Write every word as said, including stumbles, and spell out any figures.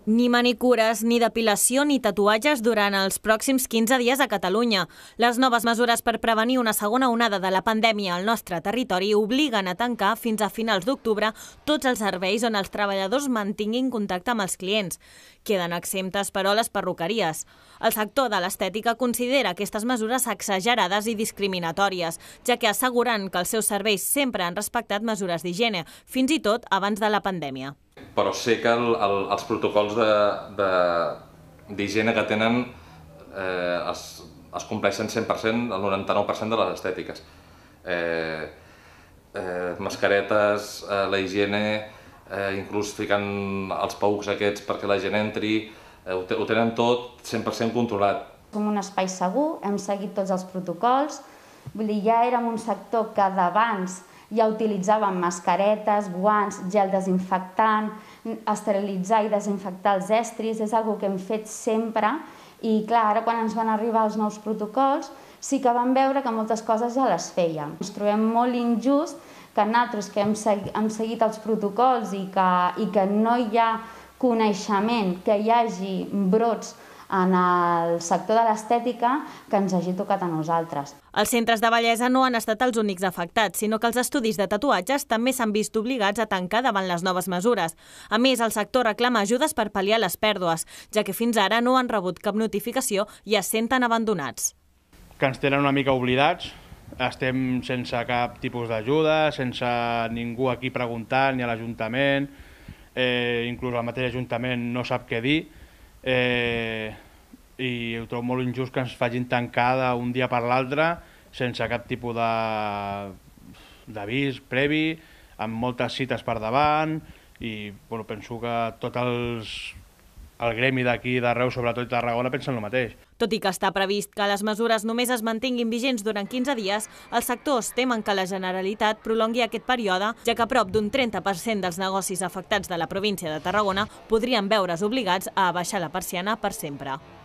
Ni manicures, ni depilació, ni tatuatges durant els pròxims quinze dies a Catalunya. Les noves mesures per prevenir una segona onada de la pandèmia al nostre territori obliguen a tancar fins a finals d'octubre tots els serveis on els treballadors mantinguin contacte amb els clients. Queden exemptes, però, les perruqueries. El sector de l'estètica considera aquestes mesures exagerades i discriminatòries, ja que asseguren que els seus serveis sempre han respectat mesures d'higiene, fins i tot abans de la pandèmia. Però sé que el, el, els protocols d'higiene que tenen eh, es, es compleixen cent per cent, el noranta-nou per cent de les estètiques. Eh, eh, mascaretes, eh, la higiene, eh, inclús ficant els paucs aquests perquè la gent entri, eh, ho, ho tenen tot cent per cent controlat. Som un espai segur, hem seguit tots els protocols, vull dir, ja érem un sector que d'abans ja utilitzàvem mascaretes, guants, gel desinfectant, esterilitzar i desinfectar els estris, és una cosa que hem fet sempre i clar, ara quan ens van arribar els nous protocols sí que vam veure que moltes coses ja les fèiem. Ens trobem molt injust que nosaltres que hem seguit, hem seguit els protocols i que, i que no hi ha coneixement que hi hagi brots en el sector de l'estètica que ens hagi tocat a nosaltres. Els centres de bellesa no han estat els únics afectats, sinó que els estudis de tatuatges també s'han vist obligats a tancar davant les noves mesures. A més, el sector reclama ajudes per pal·liar les pèrdues, ja que fins ara no han rebut cap notificació i es senten abandonats. Que ens tenen una mica oblidats, estem sense cap tipus d'ajuda, sense ningú aquí preguntant, ni a l'Ajuntament, eh, inclús el mateix Ajuntament no sap què dir, Eh, i ho trobo molt injust que ens facin tancar d'un dia per l'altre sense cap tipus d'avís previ, amb moltes cites per davant i bueno, penso que tot els, el gremi d'aquí d'arreu, sobretot Tarragona, pensen el mateix. Tot i que està previst que les mesures només es mantinguin vigents durant quinze dies, els sectors temen que la Generalitat prolongui aquest període, ja que prop d'un trenta per cent dels negocis afectats de la província de Tarragona podrien veure's obligats a abaixar la persiana per sempre.